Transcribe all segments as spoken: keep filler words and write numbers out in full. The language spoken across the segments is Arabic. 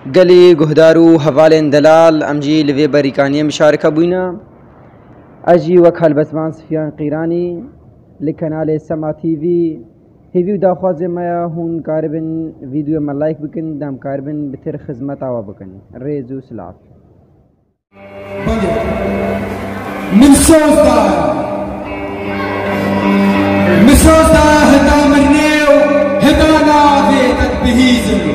قالي قهدارو هفالين دلال أمجي لفي بريكانية مشاركة بوينا أجي وكال بسمان سفيان قيراني لكنال سما تي في هیوی داخوازه ما هون کاربن ویدیو ما لایک بکن دام کاربن بتر خدمت آوا بکن ریزو سلاف من صوت دار من صوت دار هدا مرنيو هدا نافيتك بهيزم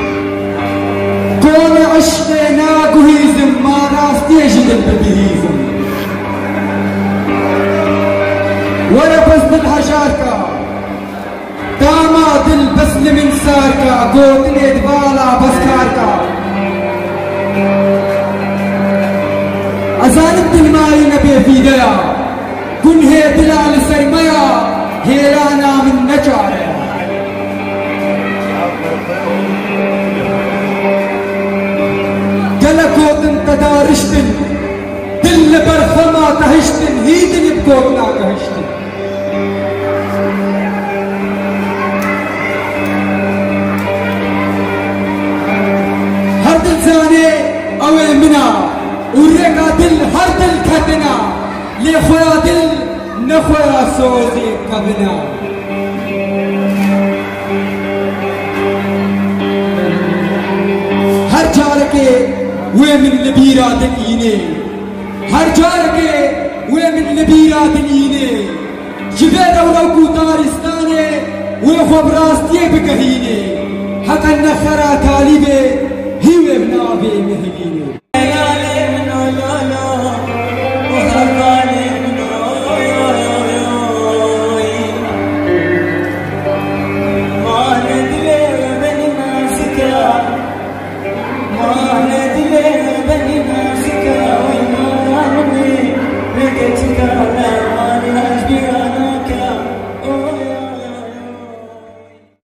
كون عشقنا قهيزم ما راس تيجد بهيزم ولا بس بالحجاركا داما دل بس لمن ساركا قوت الادبالا بس كاركا أزانب دل ماي نبي فيديا كن هي دلال سرميا هيرانا من نجارة قلقوت انت دارشتن دل برخما تهشتن هي دل بقوتنا كهشتن هر دل زاني اوه منا ورقا دل هر دل كدنا لخويا دل نخويا سوزي كبنا هر جاركي ومن لبيرا دليني هر جاركي ومن لبيرا دليني جبال ولو كوتارستاني وخبراستي بكهيني حتى النخرة طالبي هي ابنابي مهليني